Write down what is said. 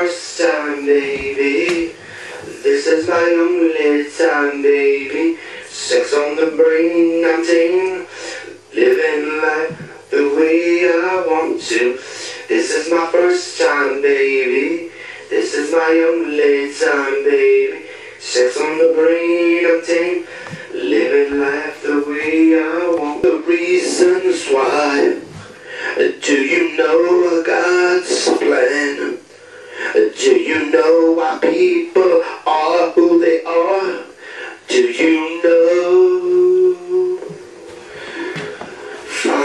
first time, baby. This is my only time, baby. Sex on the brain, I'm tame. Living life the way I want to. This is my first time, baby. This is my only time, baby. Sex on the brain, I'm tame. Living life the way I want. The reasons why. Do you know God's plan? Do you know why people are who they are? Do you know